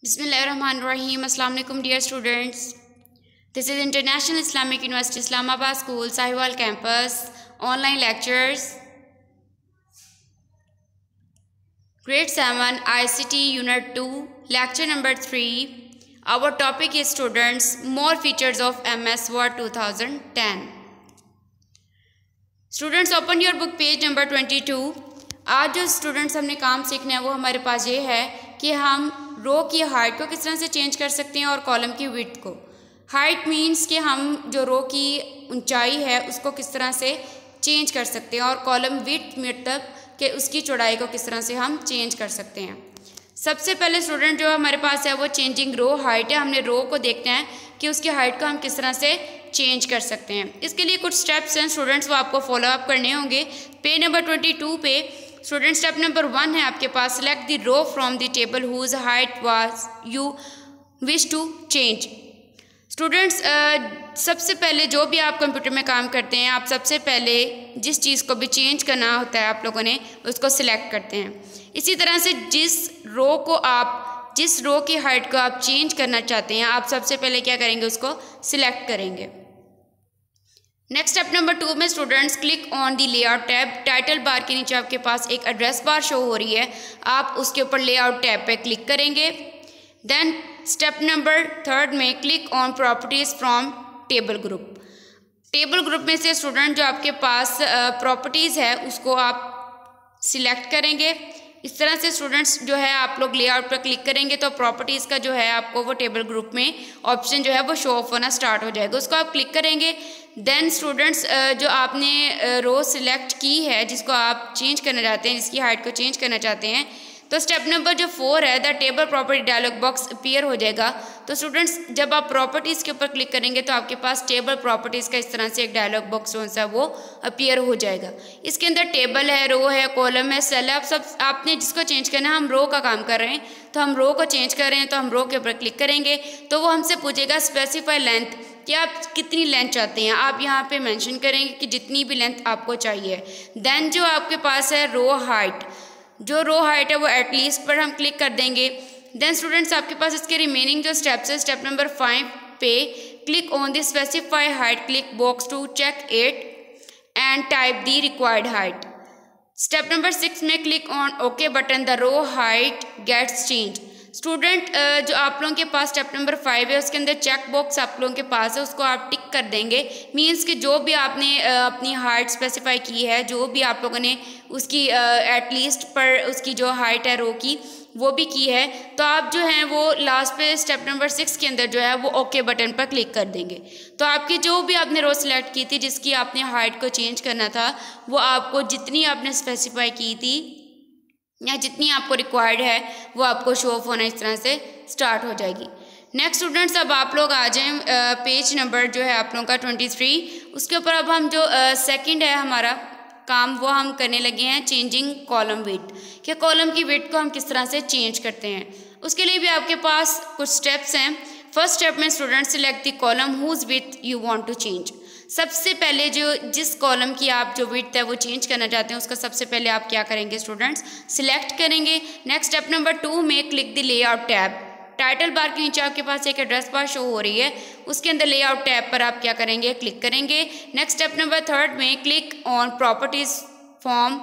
Bismillahirrahmanirrahim. Assalamu alaikum dear students. This is International Islamic University Islamabad School, Sahiwal campus, online lectures. Grade 7 ICT Unit 2, lecture number 3. Our topic is students, more features of MS Word 2010. Students, open your book page number 22. आज जो students हमने काम सीखना है वो हमारे पास ये है कि हम रो की हाइट को किस तरह से चेंज कर सकते हैं और कॉलम की विड्थ को। हाइट मींस कि हम जो रो की ऊंचाई है उसको किस तरह से चेंज कर सकते हैं और कॉलम विड्थ मतलब कि उसकी चौड़ाई को किस तरह से हम चेंज कर सकते हैं। सबसे पहले स्टूडेंट जो हमारे पास है वो चेंजिंग रो हाइट है। हमने रो को देखना है कि उसकी हाइट को हम किस तरह से चेंज कर सकते हैं। इसके लिए कुछ स्टेप्स हैं स्टूडेंट्स, वो आपको फॉलो अप करने होंगे। पेज नंबर 22 पे स्टूडेंट स्टेप नंबर 1 है आपके पास, select the row from the table whose height was you wish to change. Students सबसे पहले जो भी आप कंप्यूटर में काम करते हैं, आप सबसे पहले जिस चीज़ को भी चेंज करना होता है आप लोगों ने उसको सिलेक्ट करते हैं। इसी तरह से जिस रो की हाइट को आप चेंज करना चाहते हैं आप सबसे पहले क्या करेंगे, उसको सिलेक्ट करेंगे। नेक्स्ट स्टेप नंबर 2 में students click on the layout tab. Title bar के नीचे आपके पास एक एड्रेस बार शो हो रही है, आप उसके ऊपर लेआउट टैब पे क्लिक करेंगे। देन स्टेप नंबर 3 में click on properties from table group. Table group में से स्टूडेंट जो आपके पास प्रॉपर्टीज़ है उसको आप सिलेक्ट करेंगे। इस तरह से स्टूडेंट्स जो है आप लोग लेआउट पर क्लिक करेंगे तो प्रॉपर्टीज़ का जो है आपको वो टेबल ग्रुप में ऑप्शन जो है वो शो ऑफ होना स्टार्ट हो जाएगा, उसको आप क्लिक करेंगे। देन स्टूडेंट्स जो आपने रो सिलेक्ट की है जिसको आप चेंज करना चाहते हैं, जिसकी हाइट को चेंज करना चाहते हैं, तो स्टेप नंबर जो 4 है the table property dialog box appear हो जाएगा। तो स्टूडेंट्स जब आप प्रॉपर्टीज़ के ऊपर क्लिक करेंगे तो आपके पास टेबल प्रॉपर्टीज़ का इस तरह से एक डायलॉग बॉक्स जो सा वो अपीयर हो जाएगा। इसके अंदर टेबल है, रो है, कॉलम है, सेल है, आप सब आपने जिसको चेंज करना है। हम रो का काम कर रहे हैं तो हम रो को चेंज कर रहे हैं तो हम रो के ऊपर क्लिक करेंगे तो वो हमसे पूछेगा स्पेसिफाई लेंथ कि आप कितनी लेंथ चाहते हैं। आप यहाँ पे मेंशन करेंगे कि जितनी भी लेंथ आपको चाहिए। देन जो आपके पास है रो हाइट, जो रो हाइट है वो एटलीस्ट पर हम क्लिक कर देंगे। देन स्टूडेंट्स आपके पास इसके रिमेनिंग जो स्टेप्स है, स्टेप नंबर 5 पे click on the specify height click box to check it and type the required height. Step number 6 में click on okay button, the row height gets change. Student जो आप लोगों के पास step number 5 है उसके अंदर check box आप लोगों के पास है, उसको आप टिक कर देंगे। मीन्स कि जो भी आपने अपनी हाइट स्पेसिफाई की है, जो भी आप लोगों ने उसकी एटलीस्ट पर उसकी जो हाइट है रो की वो भी की है, तो आप जो हैं वो लास्ट पे स्टेप नंबर 6 के अंदर जो है वो ओके बटन पर क्लिक कर देंगे। तो आपकी जो भी आपने रो सिलेक्ट की थी जिसकी आपने हाइट को चेंज करना था वो आपको जितनी आपने स्पेसिफाई की थी या जितनी आपको रिक्वायर्ड है वो आपको शो ऑफ होना इस तरह से स्टार्ट हो जाएगी। नेक्स्ट स्टूडेंट्स अब आप लोग आ जाएं पेज नंबर जो है आप लोगों का 23। उसके ऊपर अब हम जो सेकंड है हमारा काम वो हम करने लगे हैं चेंजिंग कॉलम विड्थ, कि कॉलम की विड्थ को हम किस तरह से चेंज करते हैं। उसके लिए भी आपके पास कुछ स्टेप्स हैं। फर्स्ट स्टेप में student select the column whose width you want to change. सबसे पहले जिस कॉलम की आप जो विड्थ है वो चेंज करना चाहते हैं उसका सबसे पहले आप क्या करेंगे स्टूडेंट्स, सिलेक्ट करेंगे। नेक्स्ट स्टेप नंबर 2 में click the layout tab. Title bar के नीचे आपके पास एक एड्रेस बार शो हो रही है, उसके अंदर लेआउट टैब पर आप क्या करेंगे, क्लिक करेंगे। नेक्स्ट स्टेप नंबर 3 में click on properties from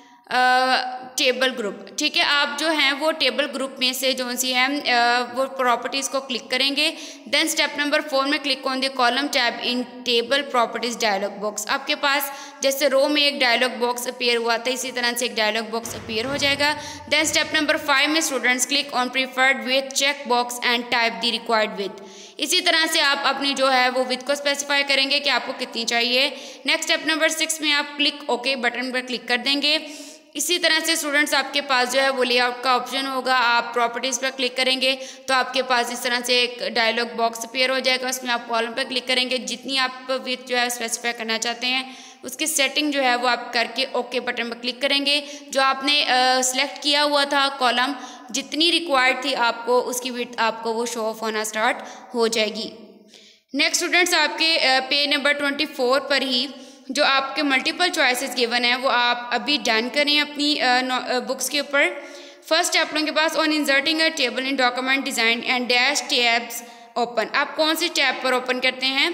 table group. ठीक है, आप जो हैं वो टेबल ग्रुप में से जो सी है वो प्रॉपर्टीज़ को क्लिक करेंगे। देन स्टेप नंबर 4 में click on the column tab in table properties dialog box. आपके पास जैसे रो में एक डायलॉग बॉक्स अपीयर हुआ था इसी तरह से एक डायलॉग बॉक्स अपीयर हो जाएगा। देन स्टेप नंबर 5 में students click on preferred width check box and type the required width. इसी तरह से आप अपनी जो है वो विथ को स्पेसिफाई करेंगे कि आपको कितनी चाहिए। नेक्स्ट स्टेप नंबर 6 में आप क्लिक ओके बटन पर क्लिक कर देंगे। इसी तरह से स्टूडेंट्स आपके पास जो है वो लेआउट का ऑप्शन होगा, आप प्रॉपर्टीज़ पर क्लिक करेंगे तो आपके पास इस तरह से एक डायलॉग बॉक्स अपीयर हो जाएगा। उसमें आप कॉलम पर क्लिक करेंगे, जितनी आप विथ जो है स्पेसिफाई करना चाहते हैं उसकी सेटिंग जो है वो आप करके ओके बटन पर क्लिक करेंगे। जो आपने सिलेक्ट किया हुआ था कॉलम जितनी रिक्वायर्ड थी आपको उसकी विथ आपको वो शो ऑफ होना स्टार्ट हो जाएगी। नेक्स्ट स्टूडेंट्स आपके पेज नंबर 24 पर ही जो आपके मल्टीपल चॉइसेस गिवन है वो आप अभी डन करें अपनी बुक्स के ऊपर। फर्स्ट आप लोगों के पास on inserting a table in document design and dash tabs open. आप कौन से टैब पर ओपन करते हैं?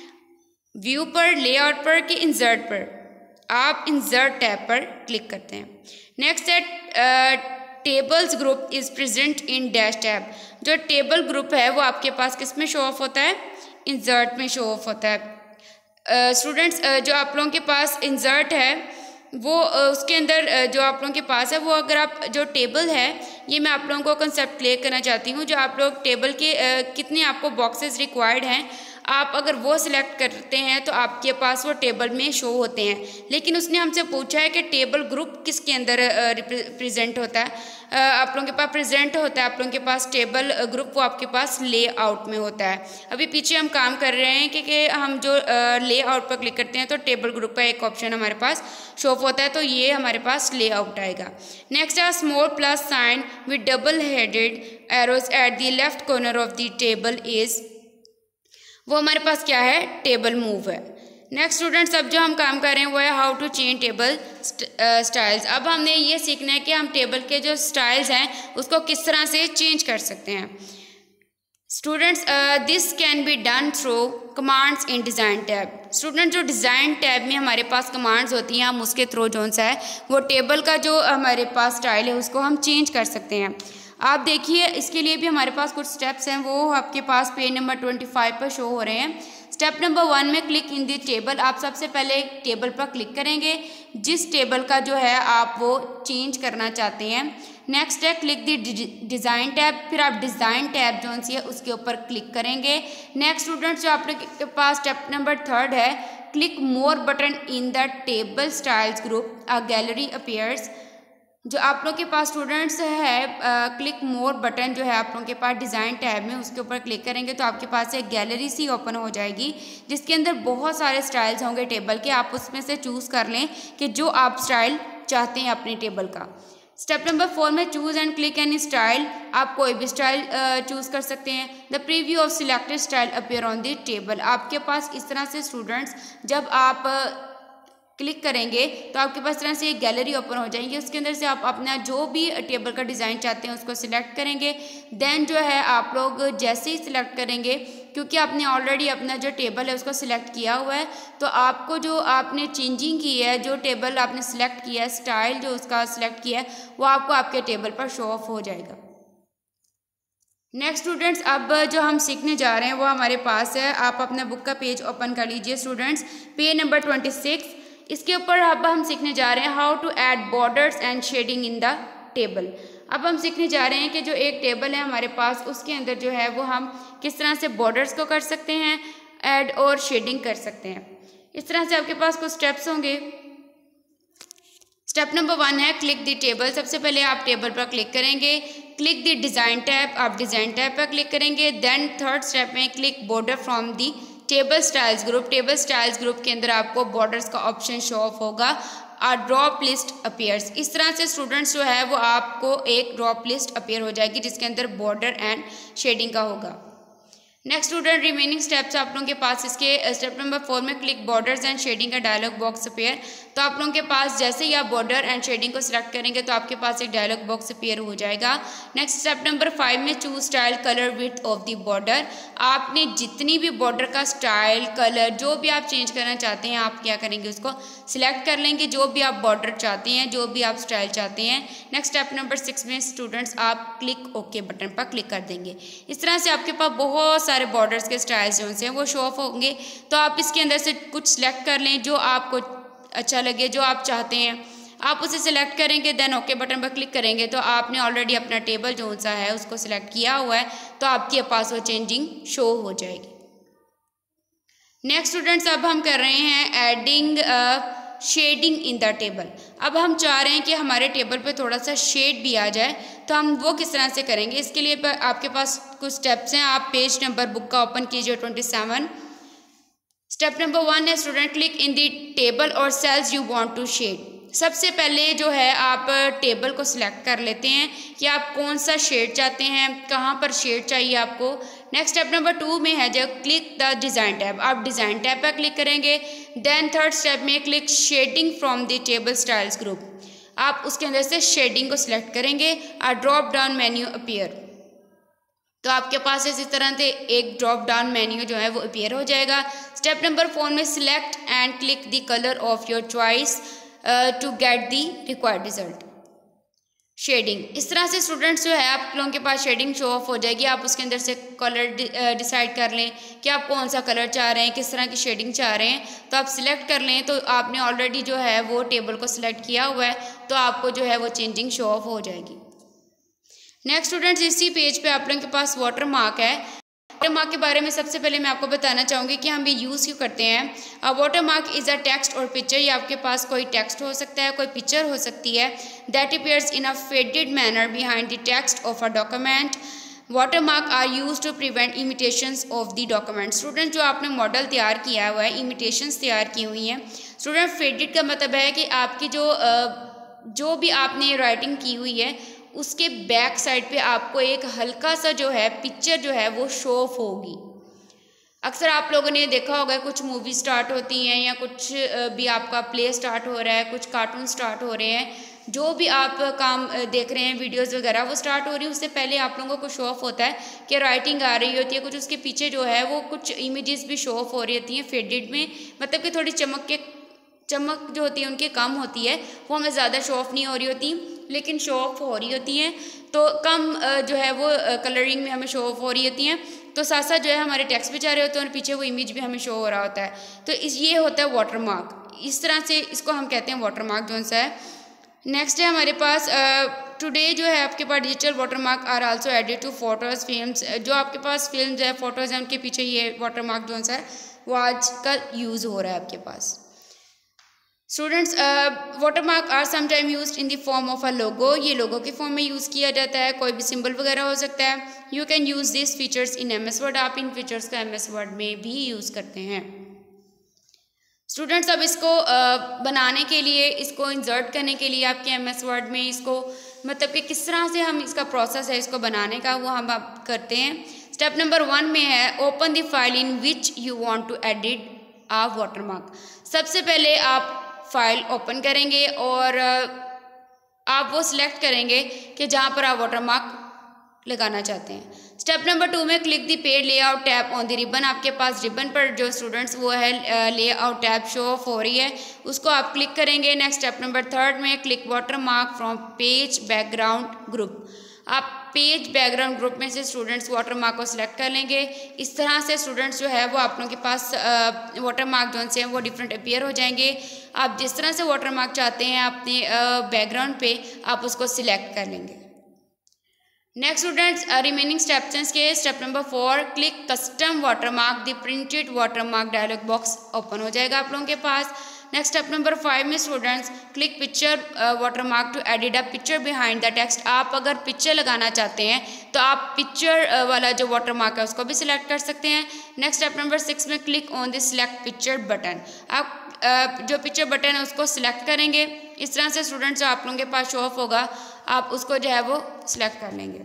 व्यू पर, लेआउट पर कि इंसर्ट पर? आप इंसर्ट टैब पर क्लिक करते हैं। नेक्स्ट है tables group is present in dash tab. जो टेबल ग्रुप है वो आपके पास किस में शो ऑफ होता है? इंसर्ट में शो ऑफ होता है। स्टूडेंट्स जो आप लोगों के पास इंसर्ट है वो उसके अंदर जो आप लोगों के पास है वो अगर आप जो टेबल है, ये मैं आप लोगों को कंसेप्ट क्लियर करना चाहती हूँ। जो आप लोग टेबल के कितने आपको बॉक्सेस रिक्वायर्ड हैं, आप अगर वो सिलेक्ट करते हैं तो आपके पास वो टेबल में शो होते हैं। लेकिन उसने हमसे पूछा है कि टेबल ग्रुप किसके अंदर प्रेजेंट होता है। आप लोगों के पास प्रेजेंट होता है, आप लोगों के पास टेबल ग्रुप वो आपके पास लेआउट में होता है। अभी पीछे हम काम कर रहे हैं कि हम जो लेआउट पर क्लिक करते हैं तो टेबल ग्रुप का एक ऑप्शन हमारे पास शो ऑफ होता है, तो ये हमारे पास लेआउट आएगा। नेक्स्ट है small plus sign with double headed arrows at the left corner of the table is, वो हमारे पास क्या है? टेबल मूव है। नेक्स्ट स्टूडेंट्स अब जो हम काम कर रहे हैं वो है how to change table styles. अब हमने ये सीखना है कि हम टेबल के जो स्टाइल्स हैं उसको किस तरह से चेंज कर सकते हैं। Students this can be done through commands in design tab. Student जो डिज़ाइन टैब में हमारे पास कमांड्स होती हैं, हम उसके थ्रू जो सा है वो टेबल का जो हमारे पास स्टाइल है उसको हम चेंज कर सकते हैं। आप देखिए इसके लिए भी हमारे पास कुछ स्टेप्स हैं, वो आपके पास पेज नंबर 25 पर शो हो रहे हैं। स्टेप नंबर 1 में क्लिक इन दी टेबल। आप सबसे पहले एक टेबल पर क्लिक करेंगे जिस टेबल का जो है आप वो चेंज करना चाहते हैं। नेक्स्ट है क्लिक दी डिज़ाइन टैब, फिर आप डिज़ाइन टैब जो सी है उसके ऊपर क्लिक करेंगे। नेक्स्ट स्टूडेंट्स जो आप लोग के पास स्टेप नंबर 3 है click more button in the table styles group, a gallery appears. जो आप लोग के पास स्टूडेंट्स है क्लिक मोर बटन जो है आप लोगों के पास डिज़ाइन टैब में, उसके ऊपर क्लिक करेंगे तो आपके पास एक गैलरी सी ओपन हो जाएगी जिसके अंदर बहुत सारे स्टाइल्स होंगे टेबल के। आप उसमें से चूज़ कर लें कि जो आप स्टाइल चाहते हैं अपने टेबल का। स्टेप नंबर 4 में choose and click any style. आप कोई भी स्टाइल चूज़ कर सकते हैं। The preview of selected style appear on the table. आपके पास इस तरह से स्टूडेंट्स जब आप क्लिक करेंगे तो आपके पास तरह से एक गैलरी ओपन हो जाएंगी, उसके अंदर से आप अपना जो भी टेबल का डिज़ाइन चाहते हैं उसको सिलेक्ट करेंगे। देन जो है आप लोग जैसे ही सिलेक्ट करेंगे, क्योंकि आपने ऑलरेडी अपना जो टेबल है उसको सिलेक्ट किया हुआ है, तो आपको जो आपने चेंजिंग की है, जो टेबल आपने सिलेक्ट किया है, स्टाइल जो उसका सिलेक्ट किया है, वो आपको आपके टेबल पर शो ऑफ हो जाएगा। नेक्स्ट स्टूडेंट्स अब जो हम सीखने जा रहे हैं वो हमारे पास है। आप अपना बुक का पेज ओपन कर लीजिए स्टूडेंट्स, पेज नंबर 26। इसके ऊपर अब हम सीखने जा रहे हैं how to add borders and shading in the table. अब हम सीखने जा रहे हैं कि जो एक टेबल है हमारे पास उसके अंदर जो है वो हम किस तरह से बॉर्डर्स को कर सकते हैं, ऐड और शेडिंग कर सकते हैं। इस तरह से आपके पास कुछ स्टेप्स होंगे। स्टेप नंबर 1 है क्लिक द टेबल। सबसे पहले आप टेबल पर क्लिक करेंगे। क्लिक द डिज़ाइन टैब, आप डिज़ाइन टैब पर क्लिक करेंगे। देन थर्ड स्टेप में click border from the table styles group. Table styles group के अंदर आपको बॉर्डर्स का ऑप्शन शो ऑफ होगा। A drop list appears. इस तरह से स्टूडेंट्स जो है वो आपको एक ड्रॉप लिस्ट अपीयर हो जाएगी जिसके अंदर बॉर्डर एंड शेडिंग का होगा। नेक्स्ट स्टूडेंट रिमेनिंग स्टेप्स आप लोगों के पास इसके स्टेप नंबर 4 में क्लिक बॉर्डर्स एंड शेडिंग का डायलॉग बॉक्स अपीयर। तो आप लोगों के पास जैसे ही आप बॉर्डर एंड शेडिंग को सिलेक्ट करेंगे तो आपके पास एक डायलॉग बॉक्स अपीयर हो जाएगा। नेक्स्ट स्टेप नंबर 5 में choose style colour width of the border. आपने जितनी भी बॉर्डर का स्टाइल कलर जो भी आप चेंज करना चाहते हैं आप क्या करेंगे उसको सिलेक्ट कर लेंगे, जो भी आप बॉर्डर चाहते हैं, जो भी आप स्टाइल चाहते हैं। नेक्स्ट स्टेप नंबर 6 में स्टूडेंट्स आप क्लिक ओके बटन पर क्लिक कर देंगे। इस तरह से आपके पास बहुत सारे बॉर्डर्स के स्टाइल्स जो हैं वो शो ऑफ होंगे। तो आप इसके अंदर से कुछ सिलेक्ट कर लें जो आपको अच्छा लगे, जो आप चाहते हैं आप उसे सिलेक्ट करेंगे। देन ओके बटन पर क्लिक करेंगे तो आपने ऑलरेडी अपना टेबल जो सा है उसको सिलेक्ट किया हुआ है तो आपके पास वो चेंजिंग शो हो जाएगी। नेक्स्ट स्टूडेंट्स अब हम कर रहे हैं adding shading in the table. अब हम चाह रहे हैं कि हमारे टेबल पे थोड़ा सा शेड भी आ जाए, तो हम वो किस तरह से करेंगे इसके लिए आपके पास कुछ स्टेप्स हैं। आप पेज नंबर बुक का ओपन कीजिए 27। स्टेप नंबर 1 है student click in the table और cells you want to shade. सबसे पहले जो है आप टेबल को सिलेक्ट कर लेते हैं कि आप कौन सा शेड चाहते हैं, कहाँ पर शेड चाहिए आपको। नेक्स्ट स्टेप नंबर 2 में है जो क्लिक द डिज़ाइन टैब। आप डिज़ाइन टैब पर क्लिक करेंगे। देन थर्ड स्टेप में click shading from the table styles group. आप उसके अंदर से शेडिंग को सिलेक्ट करेंगे। A drop down menu appear, तो आपके पास इसी तरह से एक ड्रॉप डाउन मेन्यू जो है वो अपीयर हो जाएगा। स्टेप नंबर 4 में select and click the colour of your choice to get the required result. Shading, इस तरह से स्टूडेंट्स जो है आप लोगों के पास शेडिंग शो ऑफ हो जाएगी। आप उसके अंदर से कलर डिसाइड कर लें कि आप कौन सा कलर चाह रहे हैं, किस तरह की शेडिंग चाह रहे हैं, तो आप सिलेक्ट कर लें। तो आपने ऑलरेडी जो है वो टेबल को सिलेक्ट किया हुआ है, तो आपको जो है वो चेंजिंग शो ऑफ हो जाएगी। नेक्स्ट स्टूडेंट्स, इसी पेज पे आप लोगों के पास वाटर मार्क है। वाटर मार्क के बारे में सबसे पहले मैं आपको बताना चाहूँगी कि हम ये यूज़ क्यों करते हैं। Watermark is a text और पिक्चर, या आपके पास कोई टेक्स्ट हो सकता है, कोई पिक्चर हो सकती है, that appears in a faded manner behind the text of a document. Watermark are use to prevent imitations of the document. Student जो आपने मॉडल तैयार किया हुआ है, इमिटेशंस तैयार की हुई हैं। स्टूडेंट फेडेड का मतलब है कि आपकी जो भी आपने राइटिंग की हुई है उसके बैक साइड पे आपको एक हल्का सा जो है पिक्चर जो है वो शो ऑफ होगी। अक्सर आप लोगों ने देखा होगा कुछ मूवी स्टार्ट होती हैं या कुछ भी आपका प्ले स्टार्ट हो रहा है, कुछ कार्टून स्टार्ट हो रहे हैं, जो भी आप काम देख रहे हैं, वीडियोस वगैरह वो स्टार्ट हो रही है, उससे पहले आप लोगों को शो ऑफ होता है कि राइटिंग आ रही होती है, कुछ उसके पीछे जो है वो कुछ इमेजेस भी शो ऑफ हो रही होती हैं फेडेड में, मतलब कि थोड़ी चमक जो होती है उनकी कम होती है, वो हमें ज़्यादा शो ऑफ नहीं हो रही होती, लेकिन शो ऑफ हो रही होती हैं, तो कम जो है वो कलरिंग में हमें शो ऑफ हो रही होती हैं। तो साथ साथ जो है हमारे टेक्स्ट भी जा रहे होते हैं और पीछे वो इमेज भी हमें शो हो रहा होता है। तो ये होता है वाटर मार्क, इस तरह से इसको हम कहते हैं वाटर मार्क जो सा है। नेक्स्ट है हमारे पास टुडे जो है आपके पास digital watermark are also added to photos films. जो आपके पास फिल्म है, फोटोज़ हैं, उनके पीछे ये वाटर मार्क जो सा है वो आजकल यूज़ हो रहा है आपके पास। Students, watermark are sometime used in the form of a logo. ये लोगो के फॉर्म में यूज़ किया जाता है, कोई भी सिंबल वगैरह हो सकता है। You can use this features in MS word, आप इन फीचर्स का MS वर्ड में भी यूज़ करते हैं। स्टूडेंट्स, अब इसको बनाने के लिए, इसको इंसर्ट करने के लिए आपके MS वर्ड में इसको मतलब कि किस तरह से हम इसका प्रोसेस है इसको बनाने का, वो हम अब करते हैं। स्टेप नंबर 1 में है open the file in which you want to edit a watermark. सबसे पहले आप फाइल ओपन करेंगे और आप वो सिलेक्ट करेंगे कि जहाँ पर आप वाटर मार्क लगाना चाहते हैं। स्टेप नंबर 2 में click the page layout tab on the ribbon. आपके पास रिबन पर जो स्टूडेंट्स वो है लेआउट टैब शो ऑफ हो रही है, उसको आप क्लिक करेंगे। नेक्स्ट स्टेप नंबर 3 में click watermark from page background group. आप पेज बैकग्राउंड ग्रुप में से स्टूडेंट्स वाटर मार्क को सिलेक्ट कर लेंगे। इस तरह से स्टूडेंट्स जो है वो आप लोगों के पास वाटर मार्क जो से हैं वो डिफरेंट अपीयर हो जाएंगे। आप जिस तरह से वाटर मार्क चाहते हैं अपने बैकग्राउंड पे आप उसको सिलेक्ट कर लेंगे। नेक्स्ट स्टूडेंट्स, रिमेनिंग स्टेप्स के step number 4 click custom watermark the printed watermark dialog box open हो जाएगा आप लोगों के पास। नेक्स्ट स्टेप नंबर 5 में students click picture watermark to edit a picture behind the text. आप अगर picture लगाना चाहते हैं तो आप पिक्चर वाला जो वाटर मार्क है उसको भी सिलेक्ट कर सकते हैं। नेक्स्ट स्टेप नंबर 6 में click on the select picture button. आप जो पिक्चर बटन है उसको सिलेक्ट करेंगे। इस तरह से स्टूडेंट्स जो आप लोगों के पास शो ऑफ होगा आप उसको जो है वो सिलेक्ट कर लेंगे।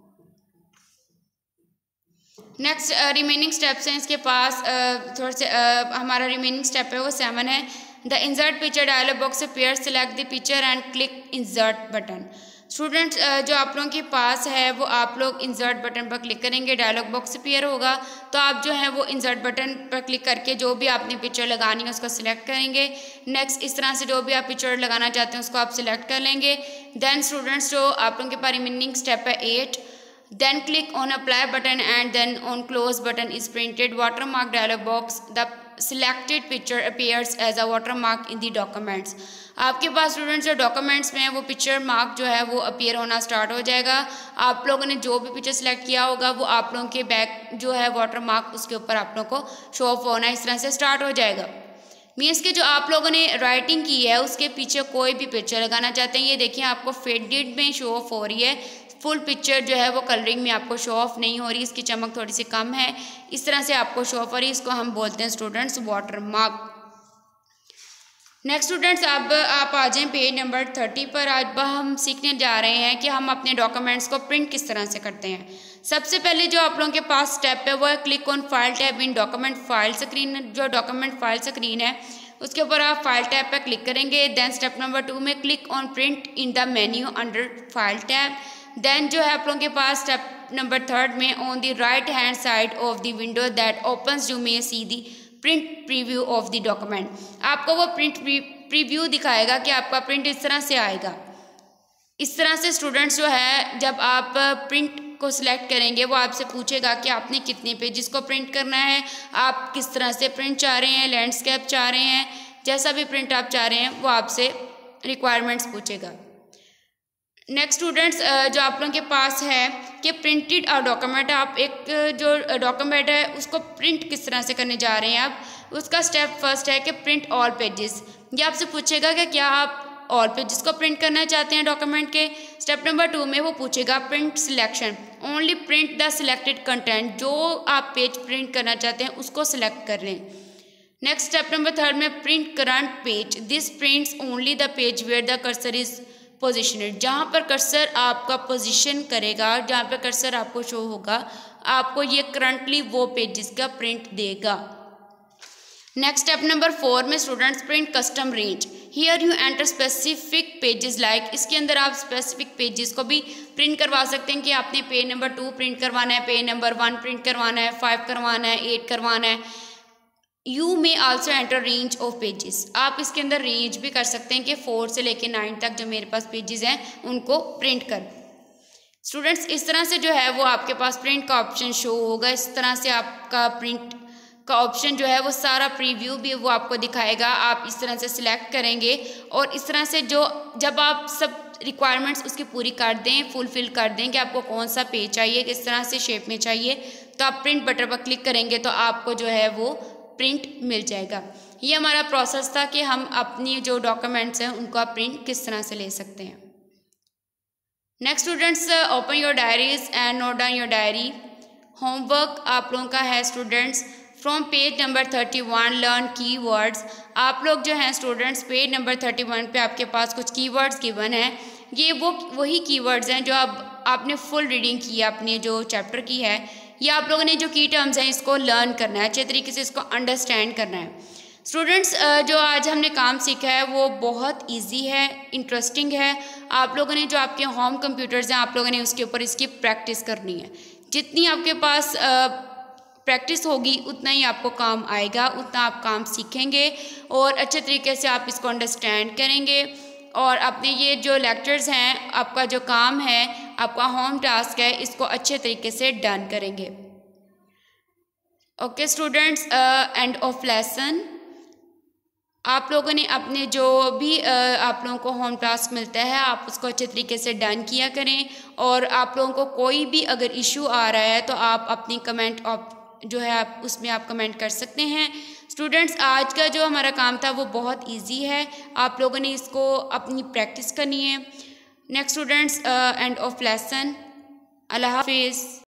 नेक्स्ट रिमेनिंग स्टेप्स हैं इसके पास, थोड़े से हमारा रिमेनिंग स्टेप है वो 7 है। The insert picture dialog box appear, select the picture and click insert button. Students जो आप लोगों के पास है वो आप लोग इंसर्ट बटन पर क्लिक करेंगे, डायलॉग बॉक्स अपीयर होगा, तो आप जो है वो इंसर्ट बटन पर क्लिक करके जो भी आपने पिक्चर लगानी है उसको सिलेक्ट करेंगे। नेक्स्ट इस तरह से जो भी आप पिक्चर लगाना चाहते हैं उसको आप सिलेक्ट कर लेंगे। देन स्टूडेंट्स जो आप लोगों के पास रिमेनिंग स्टेप है 8, then click on apply button and then on close button is printed watermark dialog box. The selected picture appears as a watermark in the documents. आपके पास स्टूडेंट्स जो डॉक्यूमेंट्स में वो पिक्चर मार्क जो है वो appear होना स्टार्ट हो जाएगा। आप लोगों ने जो भी पिक्चर सेलेक्ट किया होगा वो आप लोगों के बैक जो है वाटर मार्क उसके ऊपर आप लोगों को शो ऑफ होना इस तरह से स्टार्ट हो जाएगा। मीन्स के जो आप लोगों ने राइटिंग की है उसके पीछे कोई भी पिक्चर लगाना चाहते हैं, ये देखिए आपको फेडेड में शो ऑफ हो रही है, फुल पिक्चर जो है वो कलरिंग में आपको शो ऑफ नहीं हो रही, इसकी चमक थोड़ी सी कम है, इस तरह से आपको शो ऑफ हो रही है, इसको हम बोलते हैं students watermark. Next students अब आप आ जाएं पेज नंबर 30 पर। आज हम सीखने जा रहे हैं कि हम अपने डॉक्यूमेंट्स को प्रिंट किस तरह से करते हैं। सबसे पहले जो आप लोगों के पास स्टेप है वो है click on file tab in document file screen. जो डॉक्यूमेंट फाइल स्क्रीन है उसके ऊपर आप फाइल टैब पर क्लिक करेंगे। देन स्टेप नंबर 2 में click on print in the menu under file tab. Then जो है आप लोगों के पास स्टेप नंबर 3 में on the right hand side of the window that opens you may see the print preview of the document. आपको वो print preview दिखाएगा कि आपका प्रिंट इस तरह से आएगा। इस तरह से स्टूडेंट्स जो है जब आप प्रिंट को सिलेक्ट करेंगे वो आपसे पूछेगा कि आपने कितने पेजेस को प्रिंट करना है, आप किस तरह से प्रिंट चाह रहे हैं, लैंडस्केप चाह रहे हैं, जैसा भी प्रिंट आप चाह रहे हैं वो आपसे रिक्वायरमेंट्स पूछेगा। नेक्स्ट स्टूडेंट्स जो आप लोगों के पास है कि प्रिंटेड और डॉक्यूमेंट, आप एक जो डॉक्यूमेंट है उसको प्रिंट किस तरह से करने जा रहे हैं आप, उसका स्टेप फर्स्ट है कि प्रिंट ऑल पेजेस। ये आपसे पूछेगा कि क्या आप ऑल पेजेस को प्रिंट करना चाहते हैं डॉक्यूमेंट के। स्टेप नंबर 2 में वो पूछेगा print selection, only print the selected content, जो आप पेज प्रिंट करना चाहते हैं उसको सिलेक्ट कर लें। नेक्स्ट स्टेप नंबर 3 में print current page, this prints only the page where the cursor is positioned, जहाँ पर कर्सर आपका पोजीशन करेगा, जहाँ पर कर्सर आपको शो होगा, आपको ये करंटली वो पेजेस का प्रिंट देगा। नेक्स्ट स्टेप नंबर 4 में students print custom range, here you enter specific pages like, इसके अंदर आप स्पेसिफिक पेजेस को भी प्रिंट करवा सकते हैं कि आपने पेज नंबर 2 प्रिंट करवाना है, पेज नंबर 1 प्रिंट करवाना है, 5 करवाना है, 8 करवाना है। You may also enter range of pages, आप इसके अंदर रेंज भी कर सकते हैं कि 4 से लेकर 9 तक जो मेरे पास पेजेस हैं उनको प्रिंट कर। स्टूडेंट्स इस तरह से जो है वो आपके पास प्रिंट का ऑप्शन शो होगा। इस तरह से आपका प्रिंट का ऑप्शन जो है वो सारा प्रीव्यू भी वो आपको दिखाएगा। आप इस तरह से सिलेक्ट करेंगे और इस तरह से जो जब आप सब रिक्वायरमेंट्स उसकी पूरी कर दें, फुलफिल कर दें कि आपको कौन सा पेज चाहिए, किस तरह से शेप में चाहिए, तो आप प्रिंट बटन पर क्लिक करेंगे तो आपको जो है वो प्रिंट मिल जाएगा। ये हमारा प्रोसेस था कि हम अपनी जो डॉक्यूमेंट्स हैं उनको आप प्रिंट किस तरह से ले सकते हैं। Next students open your diaries and note down your diary. Homework आप लोगों का है students from page number 31 learn keywords. आप लोग जो हैं स्टूडेंट्स पेज नंबर 31 पे आपके पास कुछ कीवर्ड्स गिवन है। ये वही कीवर्ड्स हैं जो आपने फुल रीडिंग की है अपने जो चैप्टर की है। ये आप लोगों ने जो की टर्म्स हैं इसको लर्न करना है, अच्छे तरीके से इसको अंडरस्टैंड करना है। स्टूडेंट्स जो आज हमने काम सीखा है वो बहुत ईजी है, इंटरेस्टिंग है। आप लोगों ने जो आपके होम कंप्यूटर्स हैं आप लोगों ने उसके ऊपर इसकी प्रैक्टिस करनी है। जितनी आपके पास प्रैक्टिस होगी उतना ही आपको काम आएगा, उतना आप काम सीखेंगे और अच्छे तरीके से आप इसको अंडरस्टैंड करेंगे और अपने ये जो लेक्चर्स हैं, आपका जो काम है, आपका होम टास्क है, इसको अच्छे तरीके से डन करेंगे। Okay students, end of lesson. आप लोगों ने अपने जो भी आप लोगों को होम टास्क मिलता है आप उसको अच्छे तरीके से डन किया करें और आप लोगों को कोई भी अगर इशू आ रहा है तो आप अपनी कमेंट जो है आप उसमें आप कमेंट कर सकते हैं। स्टूडेंट्स आज का जो हमारा काम था वो बहुत इजी है, आप लोगों ने इसको अपनी प्रैक्टिस करनी है। Next students end of lesson. अल्लाह हाफिज़।